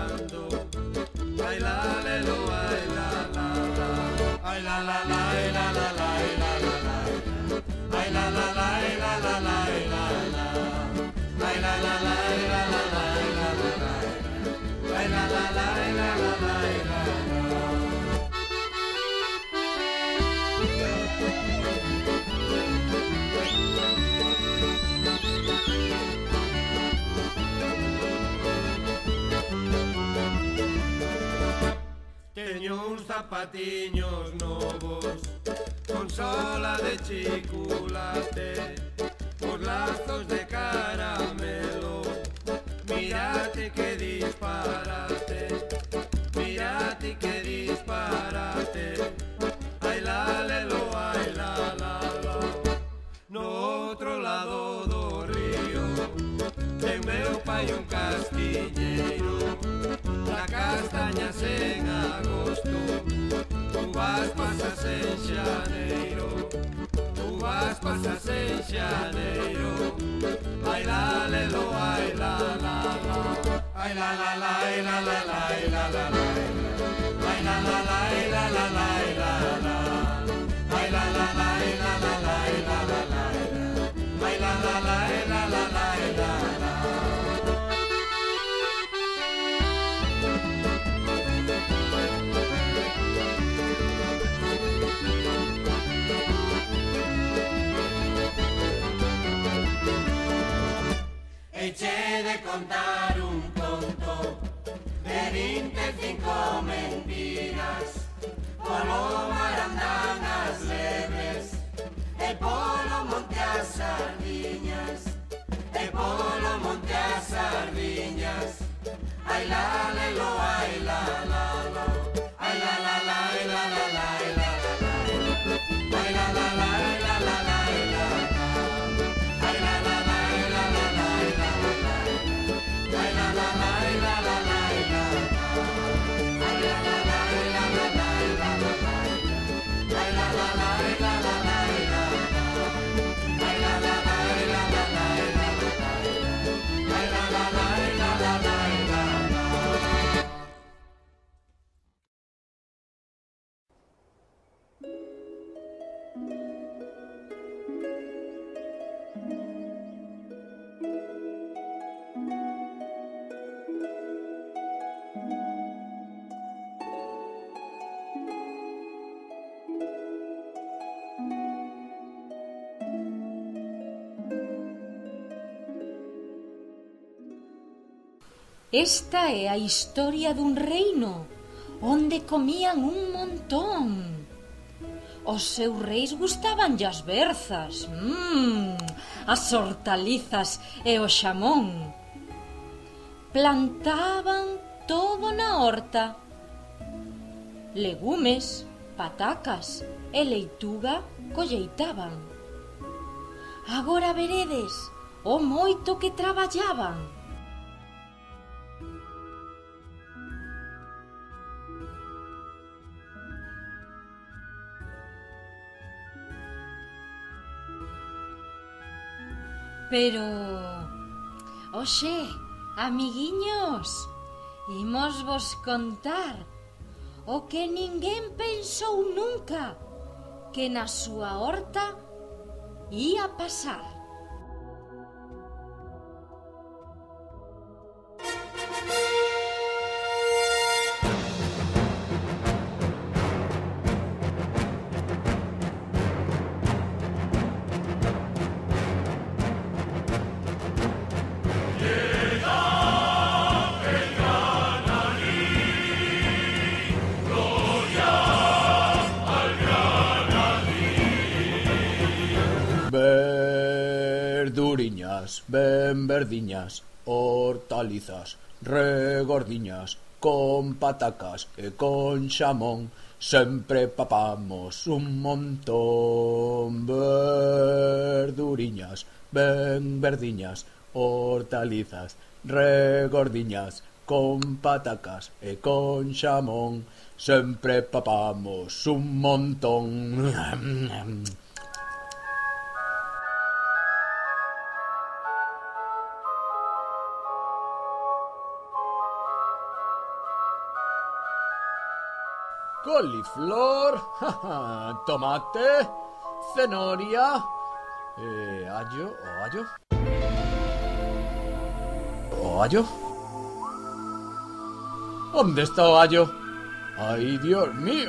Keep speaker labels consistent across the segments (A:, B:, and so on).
A: bailando. Ay la le lo, ay la la la. Ay la la la, ay la la la, ay la la la. Ay la la la, ay la la la, ay la la. Ay la la la, ay la la la, ay la la la. Ay la la la, ay la la la, ay la la. Teño uns zapatiños novos con sola de chocolate, os lazos de caramelo. Mírate que disparate, mírate que disparate. Ay la lelo, ay la la la. No outro lado do río ten meu pai un castiñeiro. La castaña en agosto, uvas pasas en xaneiro, uvas pasas en xaneiro. Ai la lelo, ai la la la. Ai la la la, ai la la la, ai la la la. Ai la la la, ai la la la, ai la la. Ai la la la, ai la la la, ai la la la. Ai la la la, ai la la la, ai la la. Eché de contar un conto de 25 mentiras. Polo mar andan as lebres, e polo monte as sardiñas, e polo monte as sardiñas. Ai la lelo, ai la la la. Ai la la la, ai la la la, ai la la la. Ai la la la, ai la la la, ai la la. Ai la la la, ai la la la, ai la la. Ai la la la, ai la la la, ai la la. Ai la la la, ai la la la, ai la la la. Ai la la la, ai la la la, ai la la. Ai la la la, ai la la la, ai la la la. Ai la la la, ai la la la, ai la la.
B: Esta é a historia dun reino onde comían un montón. Os seus reis gustabanlle as berzas, as hortalizas e o xamón. Plantaban todo na horta. Legumes, patacas e leituga colleitaban. Agora veredes o moito que traballaban. Pero, oxe, amiguiños, imos vos contar o que ninguén pensou nunca que na súa horta ia pasar.
C: Verduriñas, ben verdiñas, hortalizas, regordiñas, con patacas e con xamón, sempre papamos un montón. Verduriñas, ben verdiñas, hortalizas, regordiñas, con patacas e con xamón, sempre papamos un montón. coliflor, tomate, cenoria, ¿Allo? ¿Dónde está o allo? ¡Ay, Dios mío!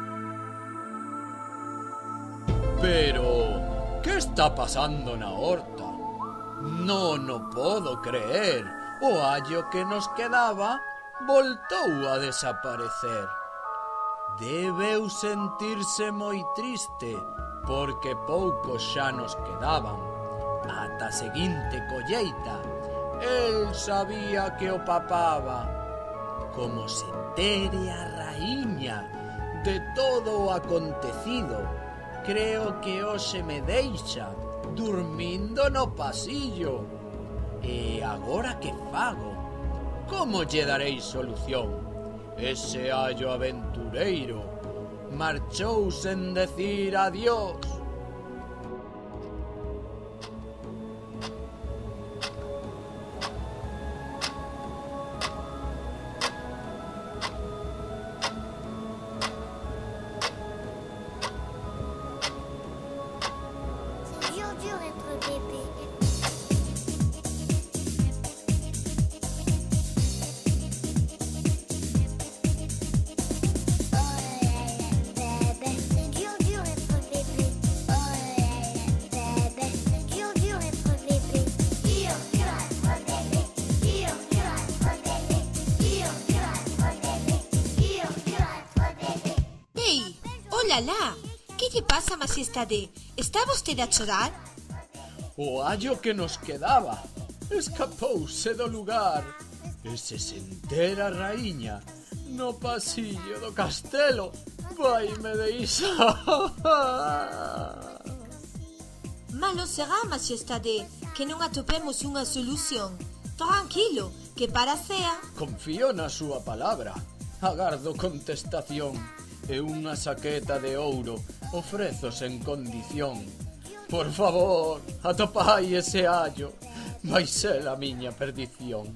C: Pero, ¿qué está pasando na horta? No podo creer. O allo que nos quedaba voltou a desaparecer. Debeu sentirse moi triste, porque poucos xa nos quedaban. Ata a seguinte colleita, el sabía que o papaba. Como se entere a raíña de todo o acontecido, creo que hoxe me deixa durmindo no pasillo. E agora que fago? Como lle darei solución? Ese allo aventureiro marchou sen decir adiós.
D: Olá, que lle pasa, Majestade? Está vostede a chorar?
C: O allo que nos quedaba escapouse do lugar e se entera a raíña no pasillo do castelo, vaime deixar.
D: Malo será, Majestade, que non atopemos unha solución. Tranquilo, que para cea...
C: Confío na súa palabra. Agardo contestación. E unha saqueta de ouro ofrezo sen condición. Por favor, atopai ese allo. Vai ser a miña perdición.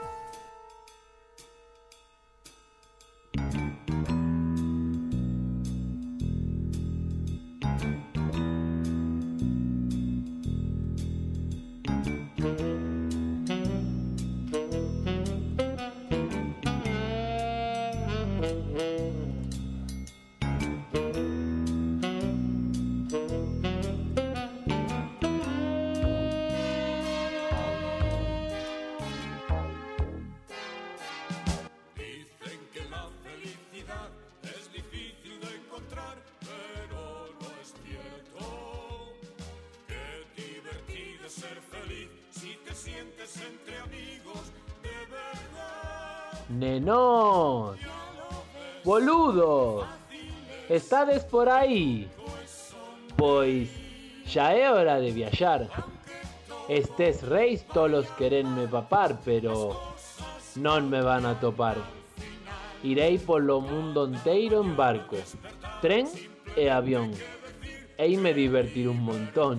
E: Nenos, boludos, estades por aí? Pois xa é hora de viaxar. Estes reis tolos querenme papar, pero non me van a topar. Irei polo mundo enteiro en barco, tren e avión. Eime divertir un montón.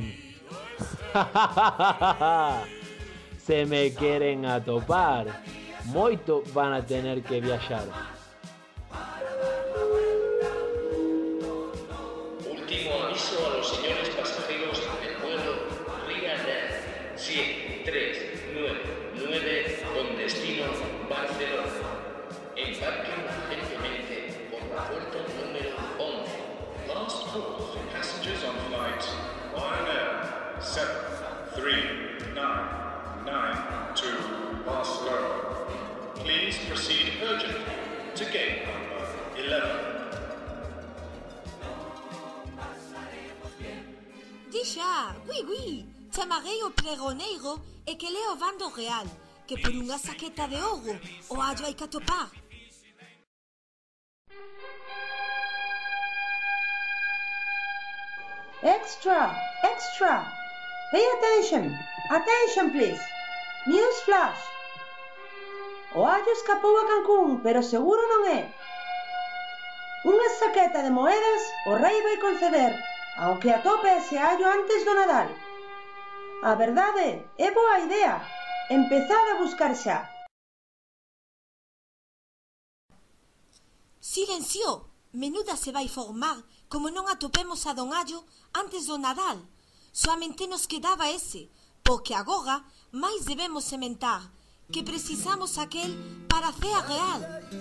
E: Se me queren atopar, moito van a tener que viaxar.
F: Último aviso a los señores pasajeros del vuelo Ryanair 7399 con destino Barcelona. Embarquen urgentemente por la puerta número 11. Last call for passengers on flight Ryanair 73992 Barcelona. Please proceed urgently to gate number 11.
D: Dixa, oui, chamarei o pregoneiro e que leo bando real, que por unha saqueta de ouro o allo hai que atopar.
G: Extra! Extra! Pay attention! Attention, please! News flash! O allo escapou a Cancún, pero seguro non é. Unha saqueta de moedas o rei vai conceder ao que atope ese allo antes do Nadal. A verdade é boa idea. Empezad a buscar xa.
D: Silencio! menuda se vai formar como non atopemos a Don Allo antes do Nadal. Soamente nos quedaba ese, porque agora máis debemos sementar, que precisamos aquel para a cea real.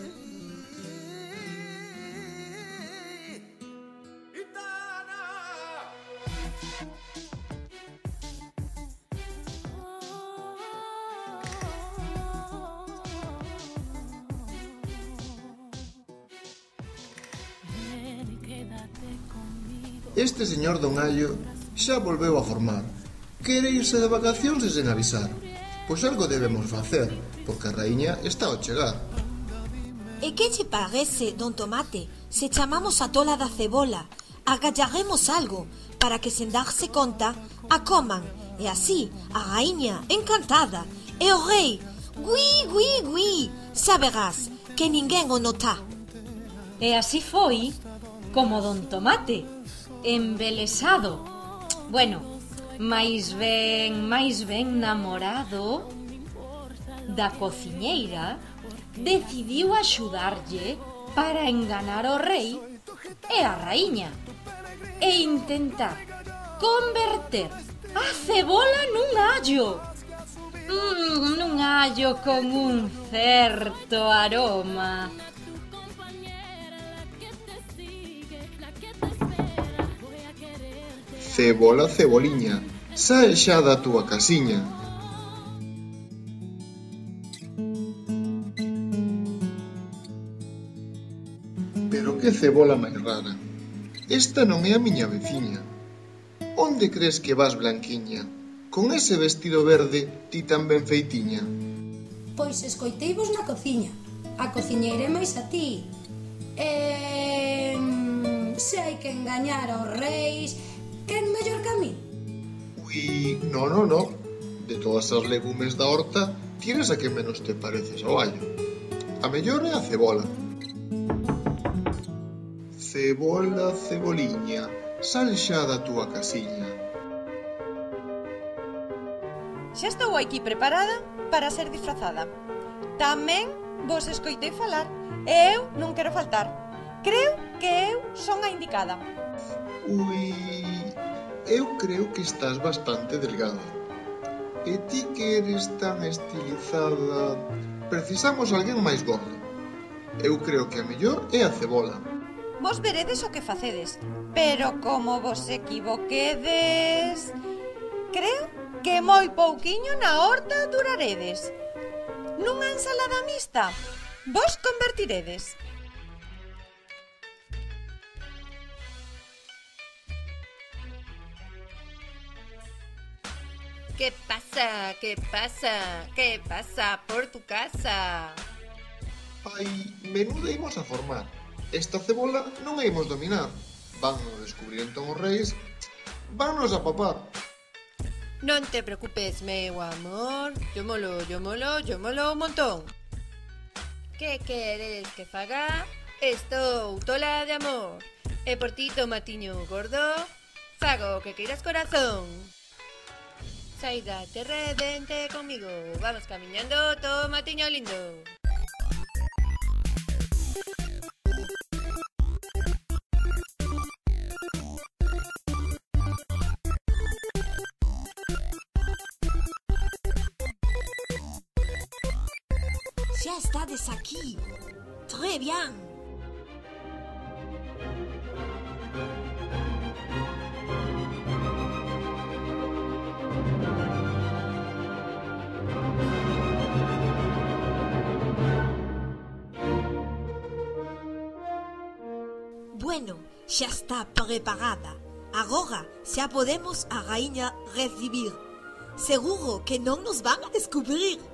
H: Este señor Don Allo xa volveu a formar. Quere irse de vacacións e sen avisar. Pois algo debemos facer, porque a raíña está ao chegar.
D: E que che parece, don Tomate, se chamamos a tola da cebola, agallaremos algo para que sen darse conta a coman, e así a raíña encantada e o rei, gui, gui, gui, saberás que ninguén o nota.
B: E así foi como don Tomate, embelesado, bueno, máis ben namorado da cociñeira, decidiu axudarlle para enganar o rei e a raíña e intentar converter a cebola nun allo con un certo aroma.
H: Cebola, ceboliña, sae xa da túa casiña. Pero que cebola máis rara. Esta non é a miña veciña. Onde crees que vas, Blanquiña? Con ese vestido verde ti tan ben feitiña.
I: Pois escoiteivos na cociña. A cociñeira é máis a ti. Se hai que engañar aos reis, quen mellor que a mí?
H: Ui, no. De todas as legumes da horta, tienes a que menos te pareces ao allo. A mellor é a cebola. Cebola, ceboliña, sal xa da túa casiña.
J: Xa estou aquí preparada para ser disfrazada. Tamén vos escoitei falar e eu non quero faltar. Creo que eu son a indicada.
H: Ui, eu creo que estás bastante delgada. E ti que eres tan estilizada, precisamos alguén máis gordo. Eu creo que a mellor é a cebola.
J: Vos veredes o que facedes, pero como vos equivoquedes, creo que moi pouquiño na horta duraredes. Nunha ensalada mixta vos convertiredes. ¿Qué pasa? ¿Qué pasa? ¿Qué pasa por tu casa?
H: Ai, menuda imos a formar. Esta cebola non a imos dominar. Van a descubrir entón os reis, vannos a papar.
J: Non te preocupes, meu amor. Yo molo un montón. Que queres que faga? Estou tola de amor. E por ti, tomatiño gordo, fago que queiras, corazón. Saída, te redente conmigo. Vamos camiñando, tomatiño lindo.
D: Ya estades aquí. Très bien. Bueno, xa está preparada. Agora xa podemos a raíña recibir. Seguro que non nos van a descubrir.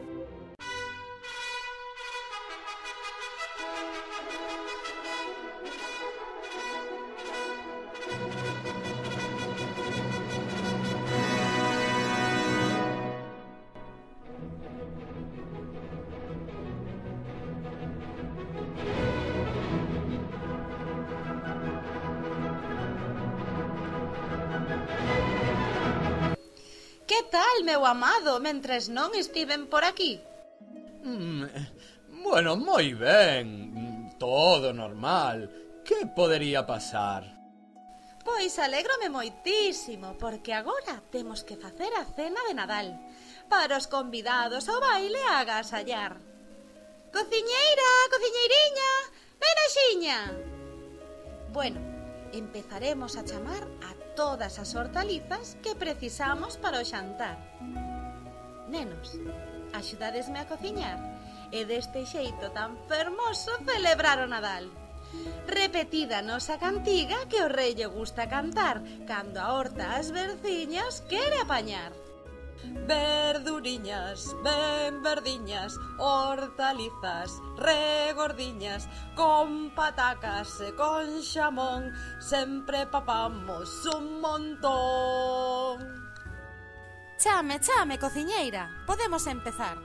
J: Que tal, meu amado, mentres non estiven por aquí?
C: Bueno, moi ben. Todo normal. Que podería pasar?
K: Pois alégrome moitísimo, porque agora temos que facer a cena de Nadal para os convidados ao baile a agasallar. Cociñeira, cociñeiriña, ven axiña. Bueno, empezaremos a chamar a todas as hortalizas que precisamos para o xantar. Nenos, axudadesme a cociñar e deste xeito tan fermoso celebrar o Nadal. Repetida a nosa cantiga que o rei lle gusta cantar cando a horta as verciñas quere apañar. Verduriñas, ben verdiñas, hortalizas, regordiñas, con patacas e con xamón, sempre papamos un montón.
L: Chame, chame, cociñeira, podemos empezar.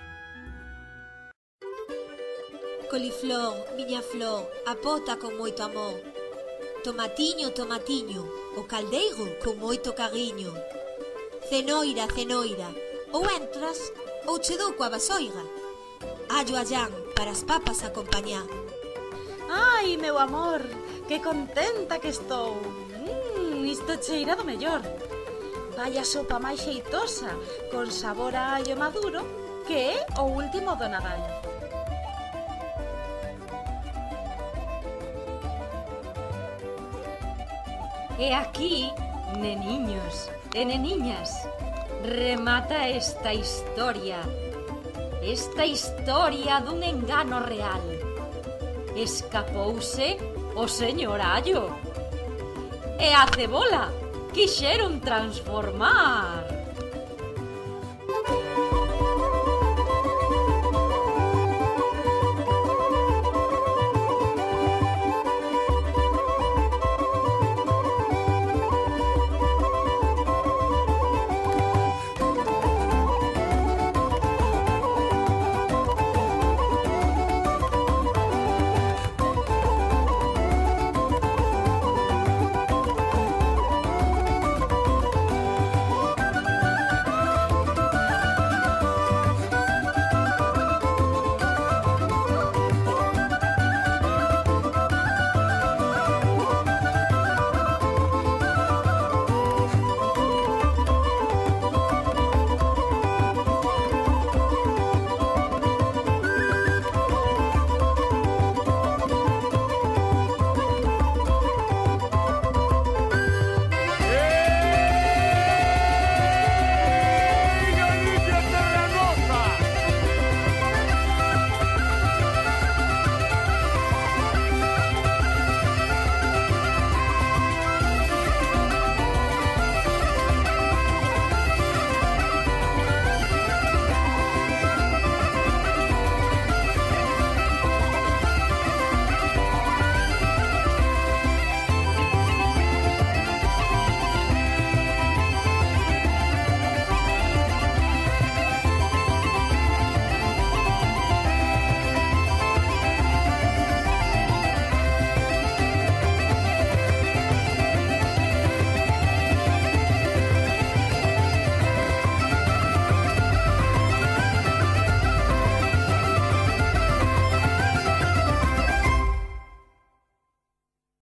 D: Coliflor, miña flor, a pota con moito amor. Tomatiño, tomatiño, o caldeiro con moito cariño. Cenoira, cenoira, ou entras ou che dou coa vasoira. Allo allán para as papas acompañar.
K: Ai, meu amor, que contenta que estou. Isto cheira do mellor. Vaya sopa máis xeitosa, con sabor a allo maduro, que é o último do Nadal.
B: E aquí, neniños e neniñas, remata esta historia dun engano real. Escapouse o señor Allo e a cebola quixeron transformar